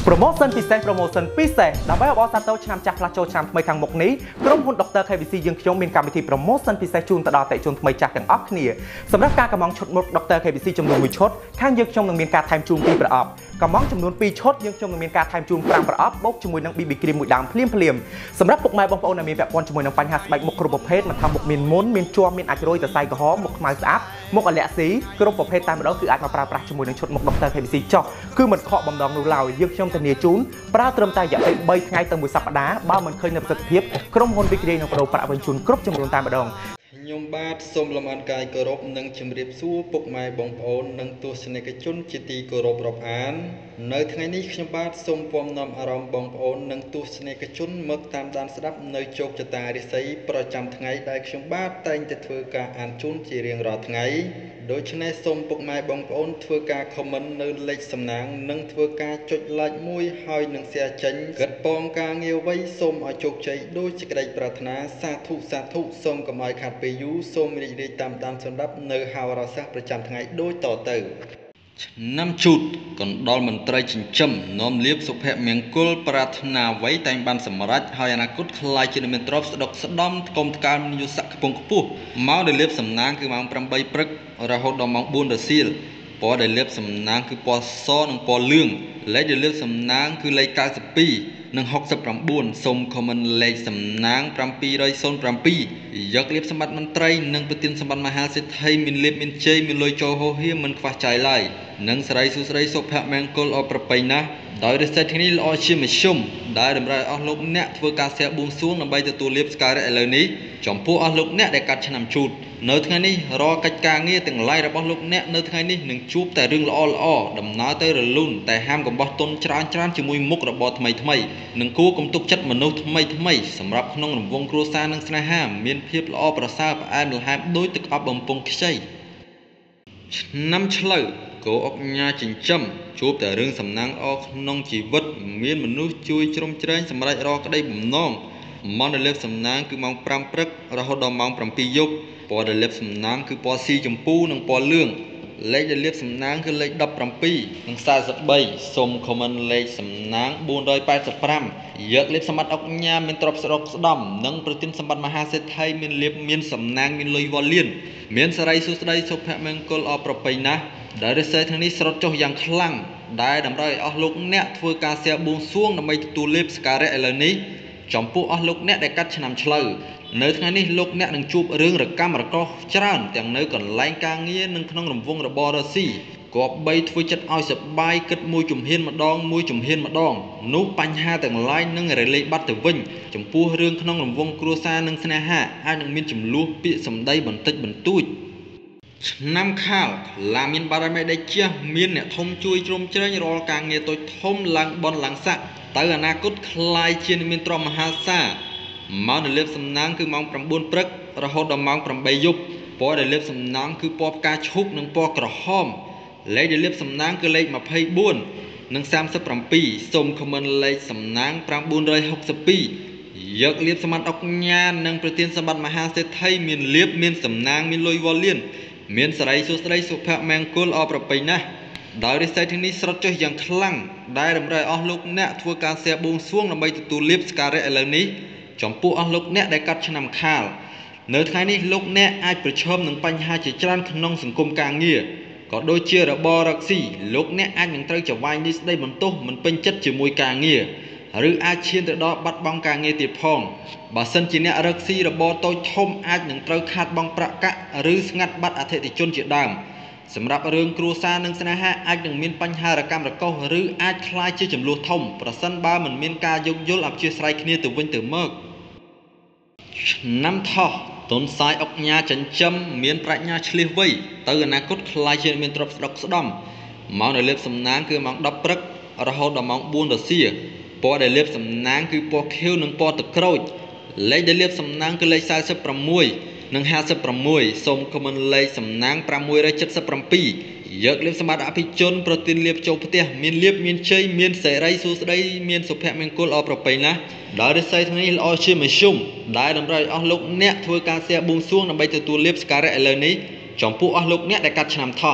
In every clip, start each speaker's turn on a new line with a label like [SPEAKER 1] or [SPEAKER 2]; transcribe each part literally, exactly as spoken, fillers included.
[SPEAKER 1] Promotion ពិសេស Promotion ពិសេសដើម្បីអបអរសាទរឆ្នាំចាស់ផ្លាស់ចូលឆ្នាំថ្មីខាងមុខនេះក្រុមហ៊ុន Doctor ខេ វី ស៊ី យើងខ្ញុំមានកម្មវិធី Promotion ពិសេសជូនទៅដល់អតិថិជនថ្មីចាស់ទាំងអស់គ្នាសម្រាប់ការកម្មង់ឈុតមុខ Doctor ខេ វី ស៊ី ចំនួនមួយឈុតខាងយើងខ្ញុំនឹងមានការថែមជូនពីរប្រអប់កម្មង់ចំនួនពីរឈុតយើងខ្ញុំនឹងមានការថែមជូនប្រាំប្រអប់បូកជាមួយនឹង ប៊ី ប៊ី Cream មួយដើមភ្លាមភ្លាមសម្រាប់ពុកម៉ែបងប្អូនដែលមានពាក់ព័ន្ធជាមួយនឹងបញ្ហាស្បែកមុខគ្រប់ប្រភេទមិនថាមុខមានមុនមានជាប់មានអាចរយសរសៃក្រហមមុខខ្មៅស្អាតមុខអាឡែកស៊ីគ្រប់ប្រភេទតែម្ដងគឺអាចមកប្រើប្រាស់ជាមួយនឹងឈុតមុខ Doctor ខេ វី ស៊ី ចុះគឺមិនខកបំណងនោះឡើយយើងខ្ញុំធានាជូនប្រើត្រឹមតែរយៈពេលបីថ្ងៃទៅមួយសប្តាហ៍បើមិនឃើញនៅប្រសិទ្ធភាពក្រុមហ៊ុន វិក្រាយនឹងបដូរប្រាក់បញ្ជូនគ្រប់ចំនួនតែម្ដងខ្ញុំបាទសូមលំអរកាយគោរពនិងជម្រាបសួរពុកម៉ែបងប្អូននិងទស្សនិកជនជាទីគោរពរាប់អាននៅថ្ងៃនេះខ្ញុំបាទសូមពំនាំអារម្មណ៍បងប្អូននិងទស្សនិកជនមកតាមដានស្ដាប់នៅជោគជតារិស័យប្រចាំថ្ងៃដែលខ្ញុំបាទតែងតែធ្វើការអានជូនជារៀងរាល់ថ្ងៃដូច្នេះសូមពុកម៉ែបងប្អូនធ្វើការ comment នៅលេខសំណាងនិងធ្វើការចុច like មួយហើយនឹង share ចេញគិតពងការងារអ្វីសូមឲ្យជោគជ័យដោយសេចក្តីប្រាថ្នាសាធុសាធុសូមកុំឲ្យខាត់ពេលយូរសូមរីករាយតាមដានសម្រាប់នៅហៅរសាស្ត្រប្រចាំថ្ងៃដូចតទៅឆ្នាំជូតកណ្ដុរមន្ត្រីចិញ្ចឹមនាំលៀបសុភមង្គលប្រាថ្នាអ្វីតែងបានសម្រេចហើយអនាគតខ្លាយជាមានទ្រព្យស្ដុកស្ដំថ្កុំថ្កើងមានយុស័កខ្ពង់ខ្ពស់មកដែលលៀបសំណាងគឺម៉ោងប្រាំបីព្រឹករហូតដល់ម៉ោងបួនរសៀលពណ៌ដែលលៀបសំណាងគឺពណ៌សនិងពណ៌លឿងលេខដែលលៀបសំណាងគឺលេខកៅសិបពីរនិងហុកសិប៩សូមខមមិនលេខសំណាង៧០០ប្រាំពីរយកលៀបសម្បត្តិមន្ត្រីនិងប្រធានសម្បត្តិមហាសេដ្ឋីមានលៀបមានជ័យមានលុយចូលហោហៀមិនខ្វះចាយឡើយនិងស្រីសុស្រីសុភមង្គលអប្រប្រៃណាស់ដោយរិស័យនេះល្អជាមធ្យមដែលតម្រូវឲ្យអស់លោកអ្នកធ្វើការស្ទះបួងសួងដើម្បីទទួលលៀបស្ការៈឥឡូវនេះចំពោះអស់លោកអ្នកដែលកាត់ឆ្នាំជូតនៅថ្ងៃនេះរាល់កិច្ចការងារទាំងឡាយរបស់លោកអ្នកនៅថ្ងៃនេះនឹងជួបតែរឿងល្អល្អដំណើរទៅរលូនតែហាមកំបោះទុនច្រើនច្រើនជាមួយមុខរបរថ្មីថ្មីនិងគួរកុំទុកចិត្តមនុស្សថ្មីថ្មីសម្រាប់ក្នុងរង្វង់គ្រួសារនិងស្នេហាមានភាពល្អប្រសើរផ្អែមល្ហែមដូចទឹកអប់បំពង់ខ្ចីឆ្នាំឆ្លូវគោអុកញ៉ាចិញ្ចឹមជួបតែរឿងសំណាងល្អក្នុងជីវិតមានមនុស្សជួយជ្រោមជ្រែងសម្រាប់រកក្តីបំណងម៉ោងដែលលេបសំណាងគឺម៉ោងប្រាំព្រឹករហូតដល់ម៉ោងប្រាំពីរយប់ពណ៌ដែលលេបសំណាងគឺពណ៌ស៊ីចម្ពូនិងពណ៌លឿងលេខដែលលេបសំណាងគឺលេខដប់ប្រាំពីរនិងសែសិបបីសូមខមមិនលេខសំណាងបួនរយប៉ែតសិបប្រាំយកលេបសម្បត្តិអុកញ៉ាមានទ្រព្យស្រុកស្ដំនិងប្រទានសម្បត្តិមហាសេដ្ឋីមានលេបមានសំណាងមានលុយវ៉ាលៀនមានសរីសុស្ដីសុភមង្គលអប្រប្រៃណាស់ដែលរិស័យទាំងនេះស្រត់ចុះយ៉ាងខ្លាំងដែលតម្រូវឲ្យអស់លោកអ្នកធ្វើការស្ទះបួងសួងដើម្បីទទួលលេបស្ការៈឥឡូវនេះចំពោះអស់លោកអ្នកដែលកាត់ឆ្នាំឆ្លូវនៅថ្ងៃនេះលោកអ្នកនឹងជួបរឿងរកម្មរកោសច្រើនទាំងនៅកន្លែងការងារនិងក្នុងរង្វង់របររស៊ីគប្បីធ្វើចិត្តឲ្យសប្បាយគិតមួយជំហានម្ដងមួយជំហានម្ដងនោះបញ្ហាទាំងឡាយនឹងរលាយបាត់ទៅវិញចំពោះរឿងក្នុងរង្វង់គ្រួសារនិងស្នេហាអាចនឹងមានចំនួនពាក្យសម្ដីបន្តិចបន្តួចឆ្នាំខាលឡាមានបារមីដេជះមានអ្នកធំជួយជ្រោមជ្រែងរាល់ការងារតូចធំឡើងបនឡើងស័កទៅអនាគតខ្លាយជាមានទ្រព្យមហាសាលម៉ោងដែលលេបសំណាងគឺម៉ោងប្រាំបួនព្រឹករហូតដល់ម៉ោងប្រាំបីយប់ពណ៌ដែលលេបសំណាងគឺពណ៌ផ្កាឈូកនិងពណ៌ក្រហមលេខដែលលេបសំណាងគឺលេខម្ភៃបួននិងសាមសិបប្រាំពីរសូមខមមិនលេខសំណាងប្រាំបួនរយហុកសិបពីរយកលៀបសម្បត្តិអុកញ៉ានិងប្រធានសម្បត្តិមហាសេដ្ឋីមានលៀបមានសំណាងមានលុយវ៉ាលៀនមានសរីសុស្ដីសុភមង្គលអប្រប្រៃណាស់ដោយរិស័យទាំងនេះស្រត់ចុះយ៉ាងខ្លាំងដែលតម្រូវឲ្យអស់លោកអ្នកធ្វើការស្ទះបួងសួងដើម្បីទទួលលៀបស្ការៈឥឡូវនេះចំពោះអស់លោកអ្នកដែលកាត់ឆ្នាំខាលនៅថ្ងៃនេះលោកអ្នកអាចប្រឈមនឹងបញ្ហាជាច្រើនក្នុងសង្គមការងារក៏ដូចជារបររកស៊ីលោកអ្នកអាចនឹងត្រូវចវាយនេះស្ដីបន្ទោសមិនពេញចិត្តជាមួយការងារឬអាចឈានទៅដល់បាត់បង់ការងារទៀតផងបើសិនជាអ្នករកស៊ីរបរតូចធំអាចនឹងត្រូវខាតបង់ប្រាក់កាក់ឬស្ងាត់បាត់អតិថិជនជាដើមសម្រាប់រឿងគ្រួសារនិងស្នេហាអាចនឹងមានបញ្ហារកម្មរកុសឬអាចក្លាយជាចំនួនធំប្រសិនបើមិនមានការយោគយល់អព្យាស្រ័យគ្នាទៅវិញទៅមកឆ្នាំថោះទុនសាយអុកញ៉ាចិញ្ចឹមមានប្រាជ្ញាឆ្លៀសវៃទៅអនាគតខ្លាយជាមានទ្រព្យស្ដុកស្ដំម៉ោងដែលលេបសំណាងគឺម៉ោងដប់ព្រឹករហូតដល់ម៉ោងបួនរសៀលពណ៌ដែលលេបសំណាងគឺពណ៌ខៀវនិងពណ៌ទឹកក្រូចលេខដែលលេបសំណាងគឺលេខសែសិបប្រាំមួយនិងហាសិបប្រាំមួយសូមខមមិនលេខសំណាងប្រាំមួយរយចិតសិបប្រាំពីរយកលៀបសម្បត្តិអភិជនប្រទានលៀបចូលផ្ទះមានលៀបមានជ័យមានសេរីសួស្ដីមានសុភមង្គលអប្រប្រៃណាស់ដោយរិស័យថ្ងៃនេះល្អជាមធ្យមដែលតម្រូវឲ្យអស់លោកអ្នកធ្វើការស្ទះបួងសួងដើម្បីទទួលលៀបស្ការៈឥឡូវនេះចំពោះអស់លោកអ្នកដែលកាត់ឆ្នាំថោះ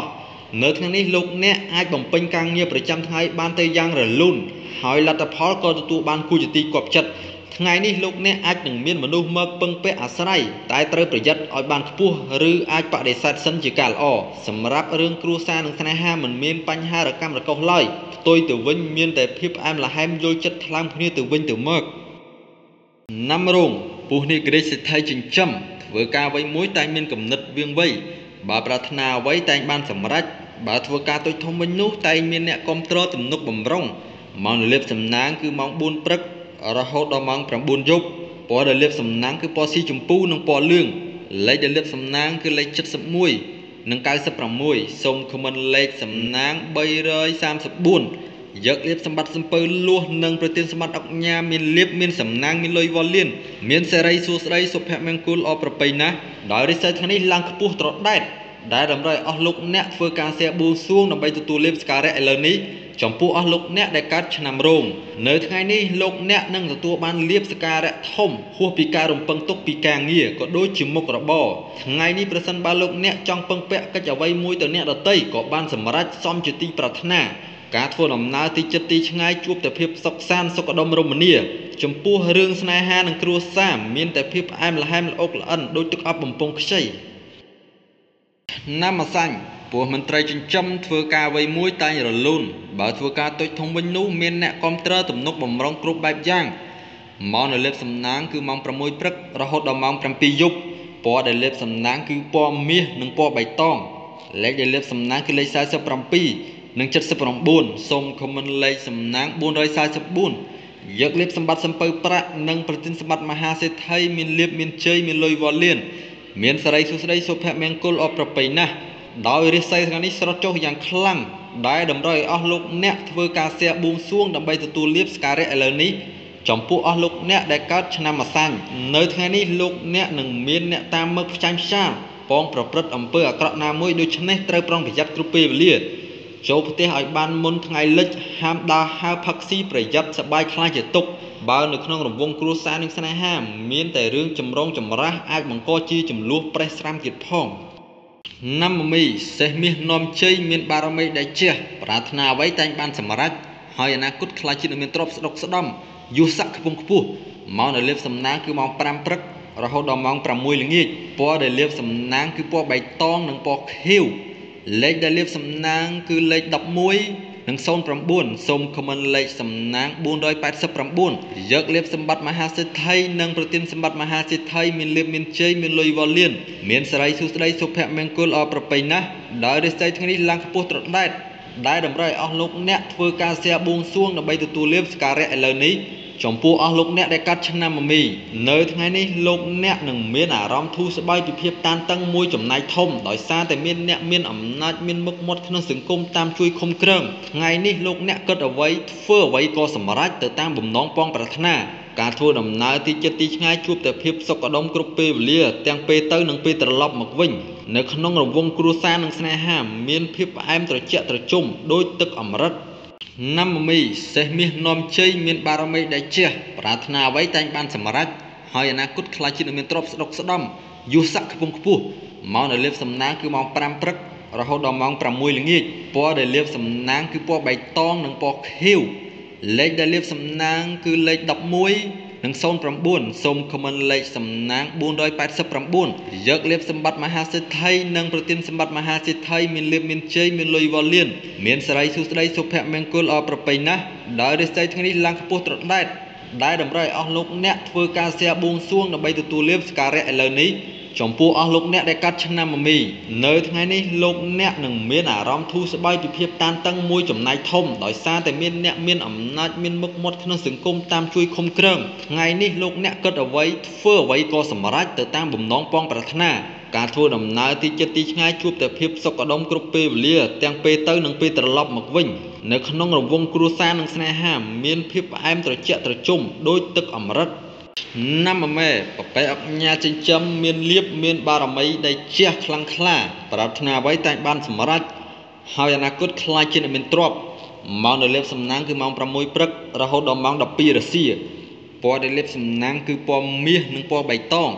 [SPEAKER 2] នៅថ្ងៃនេះលោកអ្នកអាចបំពេញការងារប្រចាំថ្ងៃបានទៅយ៉ាងរលូនហើយលទ្ធផលក៏ទទួលបានគូជាទីគាប់ចិត្តថ្ងៃនេះលោកអ្នកអាចនឹងមានមនុស្សមកពឹងពាក់អាស្រ័យតែត្រូវប្រយ័ត្នឲ្យបានខ្ពស់ឬអាចបដិសេធសិនជាការល្អសម្រាប់រឿងគ្រួសារនិងស្នេហាមិនមានបញ្ហារកម្មរកុសឡើយផ្ទុយទៅវិញមានតែភាពផ្អែមល្ហែមយល់ចិត្តថ្លើមគ្នាទៅវិញទៅមកណាំរងពស់នេះក្រិចសេដ្ឋីចិញ្ចឹមធ្វើការអ្វីមួយតែងមានគំនិតវៀងវៃបើប្រាថ្នាអ្វីតែងបានសម្រេចបើធ្វើការតូចធំវិញនោះតែងមានអ្នកគាំទ្រទំនុកបំរុងម៉ោងលាបសំណាងគឺម៉ោងបួនព្រឹករហូតដល់ម៉ោងប្រាំបួនយប់ពណ៌ដែលលាបសំណាងគឺពណ៌ស៊ីចម្ពូនិងពណ៌លឿងលេខដែលលាបសំណាងគឺលេខ七十一និង九十六សូមខមមិនលេខសំណាងបីរយសាមសិបបួនយកលៀបសម្បត្តិសំពៅលួសនិងប្រទានសម្បត្តិអុកញ៉ាមានលៀបមានសំណាងមានលុយវ៉លលៀនមានសេរីសួស្តីសុភមង្គលអប្រពៃណាស់ដោយរិស័យថ្ងៃនេះឡើងខ្ពស់ត្រដែតដែលតម្រូវឲ្យអស់លោកអ្នកធ្វើការសែបួងសួងដើម្បីទទួលលៀបសក្ការៈឥឡូវនេះចំពោះអស់លោកអ្នកដែលកើតឆ្នាំរោងនៅថ្ងៃនេះលោកអ្នកនឹងទទួលបានលៀបសក្ការៈធំហួសពីការរំពឹងទុកពីការងារក៏ដូចជាមុខរបរថ្ងៃនេះប្រសិនបើលោកអ្នកចង់ពឹងពាក់កិច្ចអ្វីមួយទៅអ្នកដទៃក៏បានសម្រេចសមជាទីប្រាថ្នាការធ្វើដំណើរទីជិតទីឆ្ងាយជួបតែភាពសុខសាន្តសុខដុមរមនាចំពោះរឿងស្នេហានិងគ្រួសារមានតែភាពផ្អែមល្ហែមល្អុកល្អិនដូចទឹកអប់បំពង់ខ្ចីណាំម្សាញ់ពស់មន្ត្រីចិញ្ចឹមធ្វើការអ្វីមួយតែងរលូនបើធ្វើការតូចធំវិញនោះមានអ្នកគាំទ្រទំនុកបំរុងគ្រប់បែបយ៉ាងម៉ោងដែលលេបសំណាងគឺម៉ោងប្រាំមួយព្រឹករហូតដល់ម៉ោងប្រាំពីរយប់ពណ៌ដែលលេបសំណាងគឺពណ៌មាសនិងពណ៌បៃតងលេខដែលលេបសំណាងគឺលេខសែសិបប្រាំពីរនិង七十九សូមខមមិនលេខសំណាងបួនរយសែសិបបួនយកលៀបសម្បត្តិសំពៅប្រាក់និងប្រទានសម្បត្តិមហាសេដ្ឋីមានលៀបមានជ័យមានលុយវ៉លលៀនមានសេរីសួស្តីសុភមង្គលអប្រពៃណាស់ដោយរិស័យថ្ងៃនេះស្រត់ចុះយ៉ាងខ្លាំងដែលតម្រូវឲ្យអស់លោកអ្នកធ្វើការសែបួងសួងដើម្បីទទួលលៀបសក្ការៈឥឡូវនេះចំពោះអស់លោកអ្នកដែលកើតឆ្នាំម្សាញ់នៅថ្ងៃនេះលោកអ្នកនឹងមានអ្នកតាមមើលផ្ចាញ់ផ្ចាលពងប្រព្រឹត្តអំពើអាក្រក់ណាមួយដូច្នេះត្រូវប្រុងប្រយ័ត្នគ្រប់ពេលវេលាចូលផ្ទះឲ្យបានមុនថ្ងៃលិចហាមដើរហើរផឹកស៊ីប្រយ័ត្នសបាយខ្លាចជាទុកបើនៅក្នុងរង្វង់គ្រួសារនិងស្នេហាមានតែរឿងចម្រុងចម្រាស់អាចបង្កជាចំនួនប្រេះស្រាំទៀតផងណាំមីសេះមាសនាំជ័យមានបារមីដែលជះប្រាថ្នាអ្វីតែងបានសម្រេចហើយអនាគតខ្លាចជាតិនឹងមានទ្រព្យស្ដុកស្ដំយុស័កខ្ពង់ខ្ពស់ម៉ោងដែលលាបសំណាងគឺម៉ោងប្រាំព្រឹករហូតដល់ម៉ោងប្រាំមួយល្ងាចពណ៌ដែលលាបសំណាងគឺពណ៌បៃតងនិងពណ៌ខៀវលេខដែលលាបសំណាងគឺលេខដប់មួយនិងศูนย์เก้าសូមខមមិនលេខសំណាងបួនរយแปดสิบเก้าយកលៀបសម្បត្តិមហាសេដ្ឋីនិងប្រទានសម្បត្តិមហាសេដ្ឋីមានលៀបមានជ័យមានលុយវ៉លលៀនមានសេរីសួស្តីសុភមង្គលអប្រពៃណាស់ដោយរិស័យថ្ងៃនេះឡើងខ្ពស់ត្រដែតដែលតម្រូវឲ្យអស់លោកអ្នកធ្វើការសែបួងសួងដើម្បីទទួលលៀបសក្ការៈឥឡូវនេះចំពោះអស់លោកអ្នកដែលកាត់ឆ្នាំមមីនៅថ្ងៃនេះលោកអ្នកនឹងមានអារម្មណ៍ធូរស្បើយពីភាពតានតឹងមួយចំណែកធំដោយសារតែមានអ្នកមានអំណាចមានមុខមាត់ក្នុងសង្គមតាមជួយឃុំគ្រងថ្ងៃនេះលោកអ្នកគិតអ្វីធ្វើអ្វីក៏សម្រេចទៅតាមបំណងប៉ងប្រាថ្នាការធ្វើដំណើរទីជិតទីឆ្ងាយជួបតែភាពសុខដុមគ្រប់ពេលវេលាទាំងពេលទៅនិងពេលត្រឡប់មកវិញនៅក្នុងរង្វង់គ្រួសារនិងស្នេហាមានភាពផ្អែមត្រជាក់ត្រជុំដូចទឹកអម្រឹតណាំមីសេះមាសនាំជ័យមានបារមីដែលជះប្រាថ្នាអ្វីតែងបានសម្រេចហើយអនាគតខ្លាចជាតិនឹងមានទ្រព្យស្ដុកស្ដំយុស័កខ្ពង់ខ្ពស់ម៉ោងដែលលាបសំណាងគឺម៉ោងប្រាំព្រឹករហូតដល់ម៉ោងប្រាំមួយល្ងាចពណ៌ដែលលាបសំណាងគឺពណ៌បៃតងនិងពណ៌ខៀវលេខដែលលាបសំណាងគឺលេខដប់មួយនិងศูนย์เก้าសូមខមមិនលេខសំណាងបួនរយแปดสิบเก้าយកលៀបសម្បត្តិមហាសេដ្ឋីនិងប្រទានសម្បត្តិមហាសេដ្ឋីមានលៀបមានជ័យមានលុយវ៉លលៀនមានសេរីសួស្តីសុភមង្គលអប្រពៃណាស់ដោយរិស័យថ្ងៃនេះឡើងខ្ពស់ត្រដែតដែលតម្រូវឲ្យអស់លោកអ្នកធ្វើការសែបួងសួងដើម្បីទទួលលៀបសក្ការៈឥឡូវនេះចំពោះអស់លោកអ្នកដែលកាត់ឆ្នាំមមីនៅថ្ងៃនេះលោកអ្នកនឹងមានអារម្មណ៍ធូរស្បើយពីភាពតានតឹងមួយចំណែកធំដោយសារតែមានអ្នកមានអំណាចមានមុខមាត់ក្នុងសង្គមតាមជួយឃុំគ្រងថ្ងៃនេះលោកអ្នកគិតអ្វីធ្វើអ្វីក៏សម្រេចទៅតាមបំណងប៉ងប្រាថ្នាការធ្វើដំណើរទីជិតទីឆ្ងាយជួបតែភាពសុខដុមគ្រប់ពេលវេលាទាំងពេលទៅនិងពេលត្រឡប់មកវិញនៅក្នុងរង្វង់គ្រួសារនិងស្នេហាមានភាពផ្អែមត្រជាក់ត្រជុំដូចទឹកអម្រឹតណាំម៉ែប៉ប៉ែអុកញ៉ាចិញ្ចឹមមានលៀបមានបារមីដែលជះខ្លាំងក្លាប្រាថ្នាអ្វីតែងបានសម្រេចហើយអនាគតខ្លាចជាអ្នកមានទ្រព្យម៉ោងដែលលៀបសំណាងគឺម៉ោងប្រាំមួយព្រឹករហូតដល់ម៉ោងដប់ពីររសៀលពណ៌ដែលលៀបសំណាងគឺពណ៌មាសនិងពណ៌បៃតង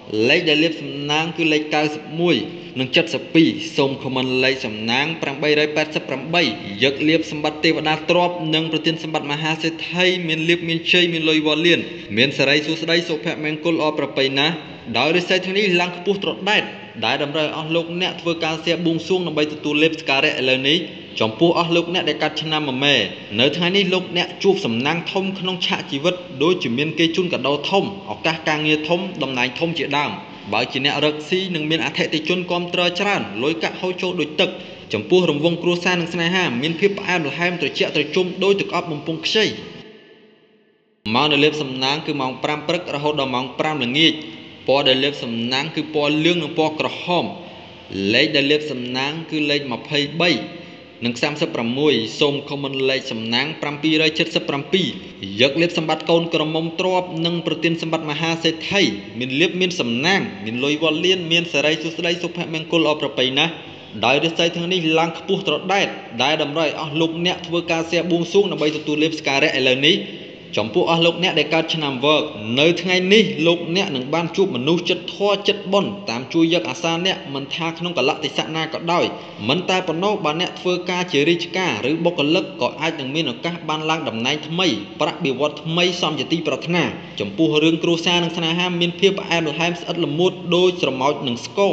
[SPEAKER 2] លេខដែលលាបសំណាងគឺលេខเก้าสิบเอ็ดនិងเจ็ดสิบสองសូមខមមិនលេខសំណាងแปดแปดสิบแปดយកលាបសម្បត្តិទេវតាទ្រព្យនិងប្រទានសម្បត្តិមហាសេដ្ឋីមានលាបមានជ័យមានលុយវ៉ាលៀនមានសិរីសួស្តីសុភមង្គលអប្រពៃណាដោយរិស័យទាំងនេះឡើងខ្ពស់ត្រដែតដែលតម្រូវឲ្យអស់លោកអ្នកធ្វើការសៀបួងសួងដើម្បីទទួលលេបសក្ការៈឥឡូវនេះចំពោះអស់លោកអ្នកដែលកាត់ឆ្នាំមមែនៅថ្ងៃនេះលោកអ្នកជួបសំណាងធំក្នុងឆាកជីវិតដូចជាមានគេជូនកាដូធំឱកាសការងារធំតំណែងធំជាដើមបើជាអ្នករកស៊ីនឹងមានអតិថិជនគាំទ្រច្រើនលុយកាក់ហូរចូលដូចទឹកចំពោះរង្វង់គ្រួសារនិងស្នេហាមានភាពផ្អែមល្ហែមត្រជាក់ត្រជុំដោយទឹកអប់បំពង់ខ្ចីម៉ោងដែលលេបសំណាងគឺម៉ោងប្រាំព្រឹករហូតដល់ម៉ោងប្រាំល្ងាចពណ៌ដែលលេបសំណាងគឺពណ៌លឿងនិងពណ៌ក្រហមលេខដែលលេបសំណាងគឺលេខยี่สิบสามនិងสามสิบหกសូមខមមិនលេខសំណាងเจ็ดเจ็ดเจ็ดយកលេបសម្បត្តិកូនក្រមុំទ្រព្យនិងប្រទានសម្បត្តិមហាសេដ្ឋីមានលេបមានសំណាងមានលុយវ៉ាលៀនមានសិរីសួស្តីសុភមង្គលអប្រពៃណាដោយរិស័យទាំងនេះឡើងខ្ពស់ត្រដែតដែលតម្រូវឲ្យអស់លោកអ្នកធ្វើការសៀបួងសួងដើម្បីទទួលលេបសក្ការៈឥឡូវនេះចំពោះអស់លោកអ្នកដែលកើតឆ្នាំវកនៅថ្ងៃនេះលោកអ្នកនឹងបានជួបមនុស្សចិត្តធម៌ចិត្តបុណ្យតាមជួយយកអាសាអ្នកមិនថាក្នុងកលៈទេសៈណាក៏ដោយមិនតែប៉ុណ្ណោះបើអ្នកធ្វើការជារាជការឬបុគ្គលិកក៏អាចនឹងមានឱកាសបានឡើងតំណែងថ្មីប្រាក់បៀវត្សថ្មីសមជាទីប្រាថ្នាចំពោះរឿងគ្រួសារនិងស្នេហាមានភាពផ្អែមល្ហែមស្អិតល្មួតដូចស្រមោចនឹងស្គរ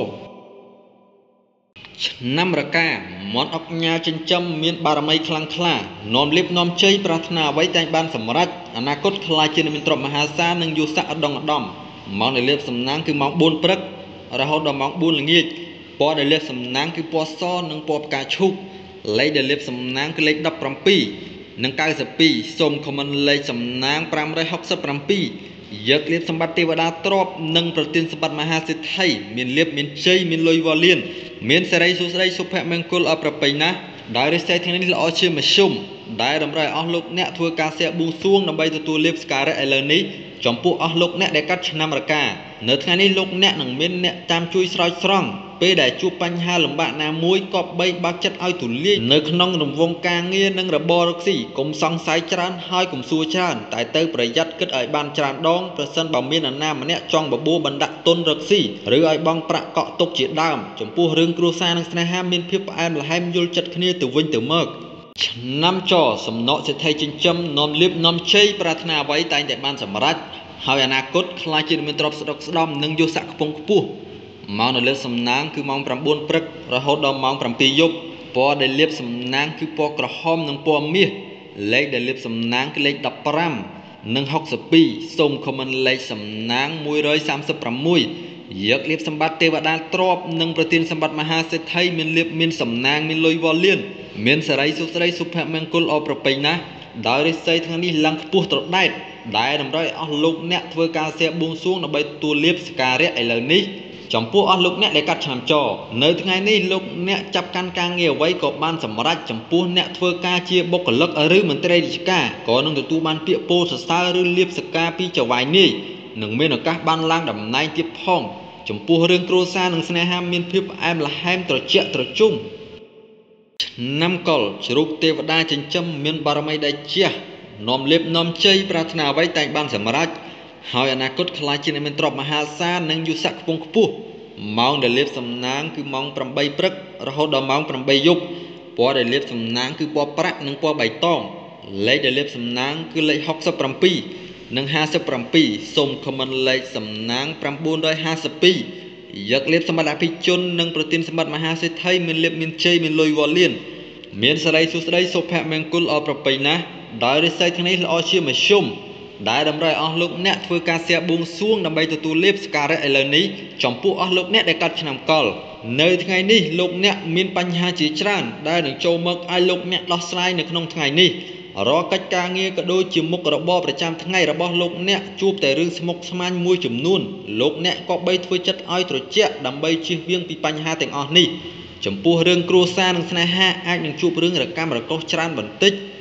[SPEAKER 2] ឆ្នាំរកាមាត់អុកញ៉ាចិញ្ចឹមមានបារមីខ្លាំងក្លានាំលៀបនាំជ័យប្រាថ្នាអ្វីតែងបានសម្រេចអនាគតខ្លាចជាមានទ្រព្យមហាសាលនិងយុស័ក្តិឧត្តមឧត្តមម៉ោងដែលលៀបសំណាងគឺម៉ោងbốnព្រឹករហូតដល់ម៉ោងbốnល្ងាចពណ៌ដែលលៀបសំណាងគឺពណ៌សនិងពណ៌ផ្កាឈូកលេខដែលលៀបសំណាងគឺលេខដប់ប្រាំពីរនិងเก้าสิบสองសូមខមមិនលេខសំណាងប្រាំរយហុកសិបប្រាំពីរយកលាបសម្បត្តិទេវតាទ្រព្យនិងប្រទានសម្បត្តិមហាសេដ្ឋីមានលាបមានជ័យមានលុយវ៉ាលៀនមានសិរីសួស្តីសុភមង្គលអប្រពៃណាដោយរិស័យទាំងនេះល្អជាមធ្យមដែលតម្រូវឲ្យអស់លោកអ្នកធ្វើការសៀបួងសួងដើម្បីទទួលលេបសក្ការៈឥឡូវនេះចំពោះអស់លោកអ្នកដែលកាត់ឆ្នាំរកានៅថ្ងៃនេះលោកអ្នកនឹងមានអ្នកតាមជួយស្រោចស្រង់ពេលដែលជួបបញ្ហាលំបាកណាមួយក៏បីបើកចិត្តឲ្យទូលាយនៅក្នុងរង្វង់ការងារនិងរបររកស៊ីកុំសង្ស័យច្រើនហើយកុំសួរច្រើនតែទៅប្រយ័ត្នគិតឲ្យបានច្រើនដងប្រសិនបើមាននរណាម្នាក់ចង់បបួលបណ្ដាក់ទុនរកស៊ីឬឲ្យបង់ប្រាក់កក់ទុកជាដើមចំពោះរឿងគ្រួសារនិងស្នេហាមានភាពផ្អែមល្ហែមយល់ចិត្តគ្នាទៅវិញទៅមកឆ្នាំចសំណក់សេដ្ឋីចិញ្ចឹមនាំលៀបនាំជ័យប្រាថ្នាអ្វីតែងតែបានសម្រេចហើយអនាគតខ្លាចជាមានទ្រព្យស្ដុកស្ដំនិងយុស័ក្តិខ្ពង់ខ្ពស់ម៉ោងដែលលាបសំណាងគឺម៉ោងប្រាំបួនព្រឹករហូតដល់ម៉ោងប្រាំពីរយប់ពណ៌ដែលលាបសំណាងគឺពណ៌ក្រហមនិងពណ៌មាសលេខដែលលាបសំណាងគឺលេខដប់ប្រាំនិងហុកសិបពីរសូមខមមិនលេខសំណាងមួយរយសាមសិបប្រាំមួយយកលាបសម្បត្តិទេវតាទ្រព្យនិងប្រទានសម្បត្តិមហាសេដ្ឋីមានលាបមានសំណាងមានលុយវ៉ាលៀនមានសិរីសួស្តីសុភមង្គលអប្រពៃណាដោយរិស័យថ្ងៃនេះឡើងខ្ពស់ត្រដែតដែលតម្រូវឲ្យអស់លោកអ្នកធ្វើការសៀបួងសួងដើម្បីទទួលលាបសក្ការៈឥឡូវនេះចំពោះអស់លោកអ្នកដែលកាត់ឆ្នាំចនៅថ្ងៃនេះលោកអ្នកចាប់កាន់ការងារអ្វីក៏បានសម្រេចចំពោះអ្នកធ្វើការជាបុគ្គលិកឬមន្ត្រីរាជការក៏នឹងទទួលបានពាក្យពោលសរសើរឬលាភសក្ការពីចៅហ្វាយនាយនឹងមានឱកាសបានឡើងតំណែងទៀតផងចំពោះរឿងគ្រួសារនិងស្នេហាមានភាពផ្អែមល្ហែមត្រជាក់ត្រជុំឆ្នាំកុលជ្រូកទេវតាចិញ្ចឹមមានបារមីដែលជះនាំលាភនាំជ័យប្រាថ្នាអ្វីតែងបានសម្រេចហើយអនាគតខ្លាចជាមានទ្រព្យមហាសាលនិងយុស័ក្តិខ្ពង់ខ្ពស់ម៉ោងដែលលាបសំណាងគឺម៉ោងប្រាំបីព្រឹករហូតដល់ម៉ោងប្រាំបីយប់ពណ៌ដែលលាបសំណាងគឺពណ៌ប្រាក់និងពណ៌បៃតងលេខដែលលាបសំណាងគឺលេខហុកសិបប្រាំពីរនិងห้าสิบเจ็ดសូមខមមិនលេខសំណាង៩៥២យកលាបសម្បត្តិអភិជននិងប្រទានសម្បត្តិមហាសេដ្ឋីមានលាបមានជ័យមានលុយវ៉ាលៀនមានសិរីសួស្តីសុភមង្គលអប្រពៃណាដោយរិស័យទាំងនេះល្អជាមធ្យមដែលតម្រូវឲ្យអស់លោកអ្នកធ្វើការសៀបួងសួងដើម្បីទទួលលាភសក្ការៈឥឡូវនេះចំពោះអស់លោកអ្នកដែលកាត់ឆ្នាំកុលនៅថ្ងៃនេះលោកអ្នកមានបញ្ហាជាច្រើនដែលនឹងចូលមកឲ្យលោកអ្នកដោះស្រាយនៅក្នុងថ្ងៃនេះរាល់កិច្ចការងារក៏ដូចជាមុខរបរប្រចាំថ្ងៃរបស់លោកអ្នកជួបតែរឿងស្មុគស្មាញមួយចំនួនលោកអ្នកក៏បីធ្វើចិត្តឲ្យត្រជាក់ដើម្បីជៀសវាងពីបញ្ហាទាំងអស់នេះចំពោះរឿងគ្រួសារនិងស្នេហាអាចនឹងជួបរឿងរកាំរកូសច្រើនបន្តិច